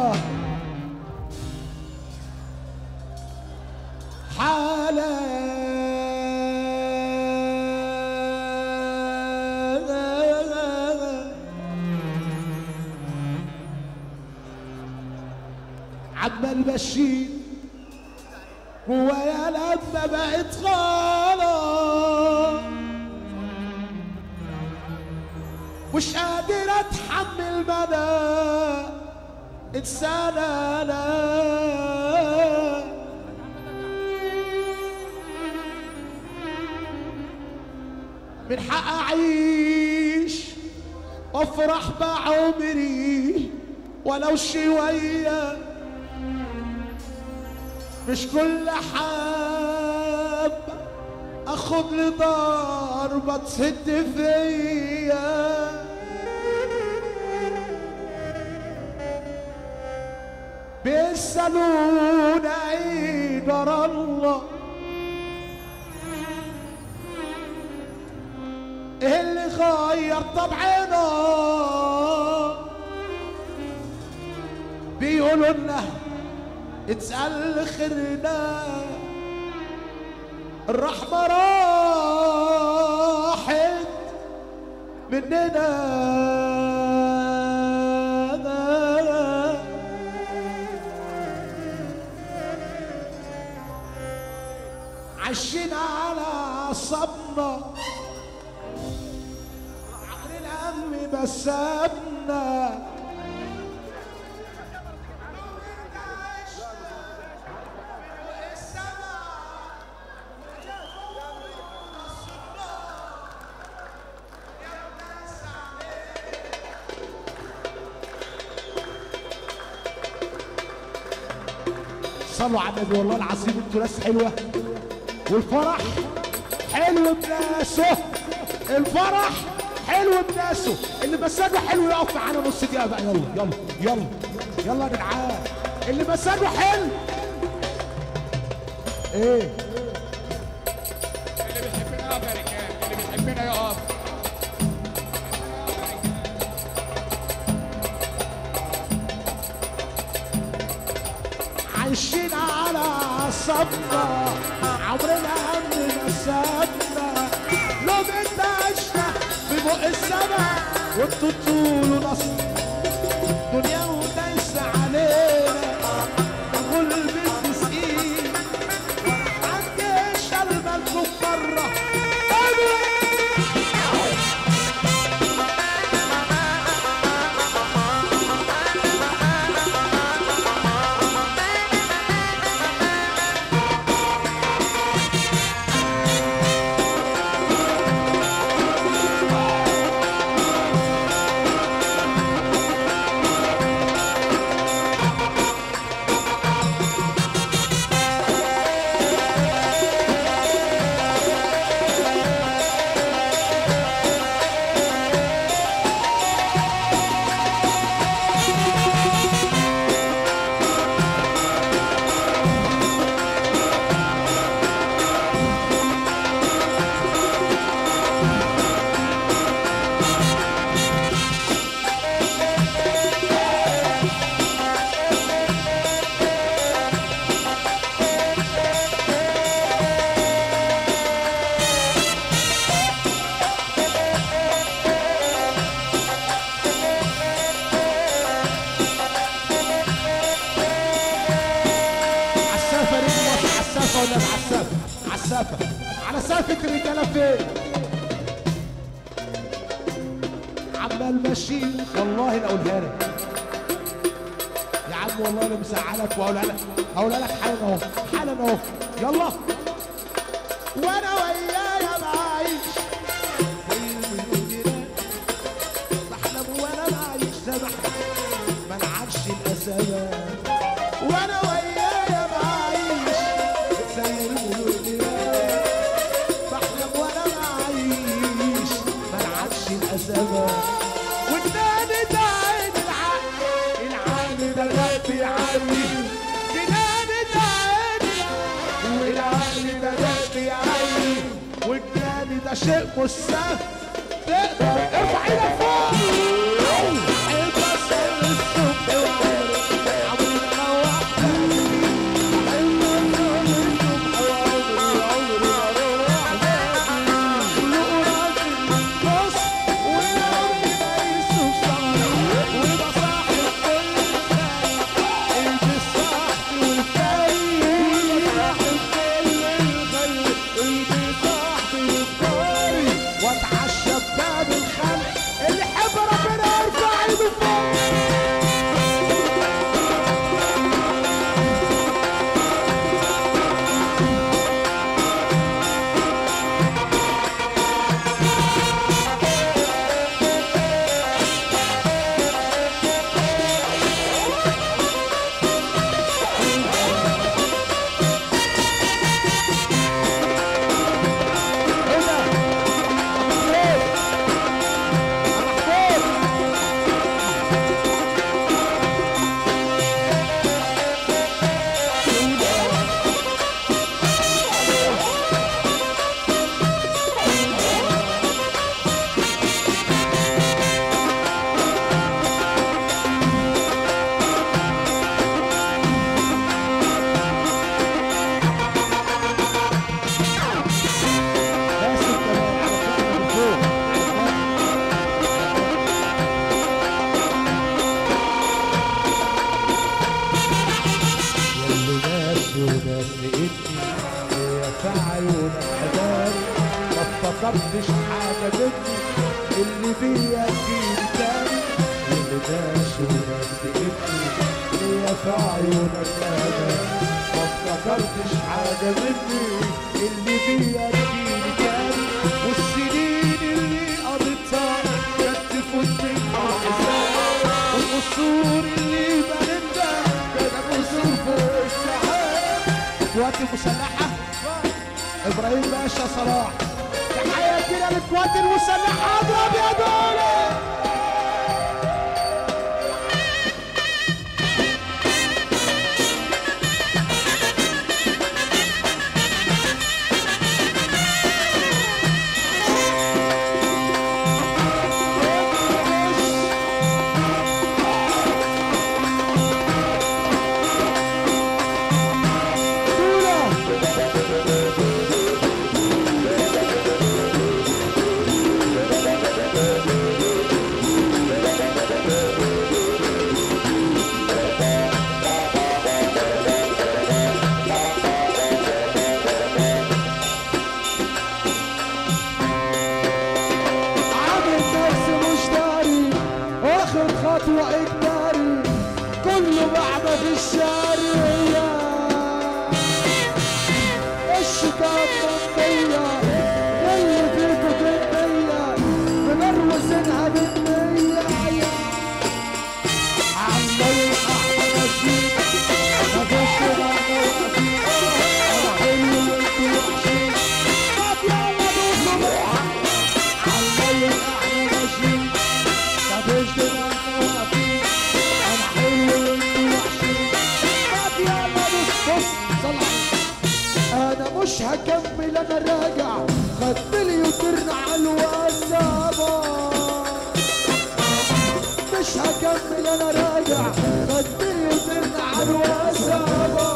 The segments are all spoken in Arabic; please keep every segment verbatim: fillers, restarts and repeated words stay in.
حالة عمال ماشيين جوايا لما بقت غلط مش قادر اتحمل مدى انسان انا من حق اعيش وافرح بعمري ولو شويه مش كل حاب اخد لي ضربه تسد فيا بيسالونا ايه جرى الله ايه اللي غير طبعنا بيقولوا لنا اتسأل خيرنا الرحمة راحت مننا عشنا على صبنا عقل الهم بسبنا صلوا على النبي. والله العظيم انتوا ناس حلوه والفرح حلو بناسه، الفرح حلو بناسه، اللي مزاجه حلو يقف معانا نص دقيقه بقى. يلا يلا يلا يلا يا جدعان اللي مزاجه حلو. ايه اللي بيحبنا يقف يا رجال، اللي بيحبنا يقف. عايشين على عصبنا عمرنا همنا سابنا لو انت عشنا في بق السما وانتوا تقولوا نصر دنيا ودايسة علينا نقول البيت مسكين عندي شال مالكم برا عسافة على سافة الرجالة فين؟ عمال ماشي والله لا اقولها لك يا عم، والله انا مسعلك واقولها لك، هقولها لك حالا اهو حالا اهو. يلا وانا ويايا بعيش زي المديرة بحلم وانا بعيش سبح ما نعرفش الاسامي وانا ويايا بعيش زي المديرة بحلم وانا بعيش ما نعرفش الاسامي والنادي ده عين العقل العقل ده غبي عني جناني ده عيني والعقل ده غبي عني والجناني ده شيء مش سهل تقدر ارفع ايدك فوق ابص الصبح عيونك حباني ما افتكرتش حاجة مني اللي فيا تجيلي تاني اللي ماشي ونبتقتني ليا في عيونك أمان ما افتكرتش حاجة مني اللي فيا تجيلي تاني والسنين اللي قضيتها كانت تفوتني الحساب والقصور اللي بنتها كانت قصور فوق السحاب. القوات المسلحة إبراهيم باشا صلاح تحية كده للقوات المسلحة اضرب يا دولة. خطوة إجباري كله بعمى في الشارع الشتات منطية اللي فيكو بالنية مبروزينها بالنية عمال أحلى ماشيين مفيش كده واقفين أنا حلو وانتوا وحشين طب يلا دوسوا بقى عمال أحلى ماشيين مفيش كده انا مش هكمل انا راجع خدت لي وترنا على الوسابة مش هكمل انا راجع خدت لي وترنا على الوسابة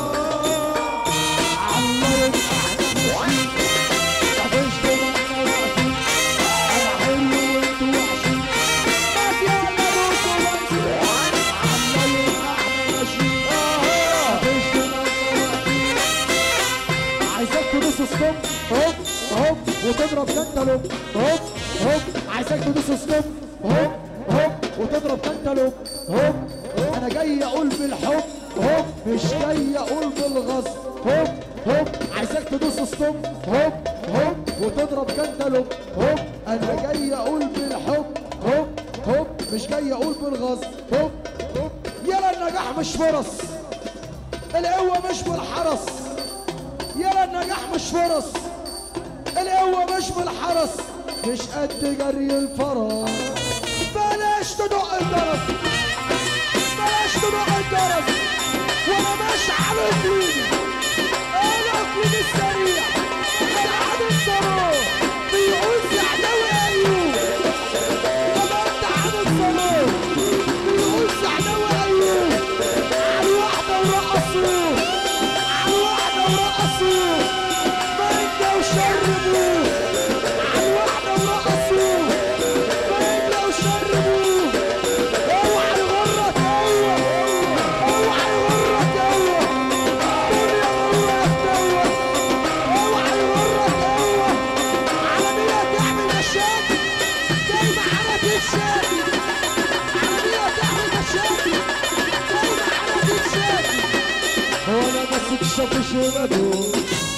عمال احنا مفيش دماغنا واقفين انا حلو وانتوا وحشين طب يلا دوسوا بنزين عمال احنا ماشيين مفيش دماغنا واقفين عايزك تدوس ستوب هوب هوب وتضرب كانتالوب هوب هوب عايزك تدوس ستوب هوب هوب وتضرب كانتالوب هوب انا جاي اقول بالحب هوب مش جاي اقول بالغصب هوب هوب عايزك تدوس ستوب هوب هوب وتضرب كانتالوب هوب انا جاي اقول بالحب هوب هوب مش جاي اقول بالغصب هوب هوب يلا النجاح مش فرص القوة مش بالحرس يلا النجاح مش فرص القوة مش بالحرس مش قد جري الفرس بلاش تدق الجرس بلاش تدق الجرس وانا ماشي على رجلي انا اكون السريع العدو الصاروخ بيقول سعداوي ايوب لما انت عامل صاروخ بيقول سعداوي ايوب على واحدة ورقصوه على واحدة ورقصوه مانجا وشربوه على واحدة ورقصوه مانجا وشربوه اوعى يغرك هو اوعى يغرك هو الدنيا غرك هو اوعى يغرك هو عالمية تعمل مشاكل زي ما عملت الشاكل عالمية تعمل مشاكل زي ما عملت الشاكل هو انا بس تشوف شبابه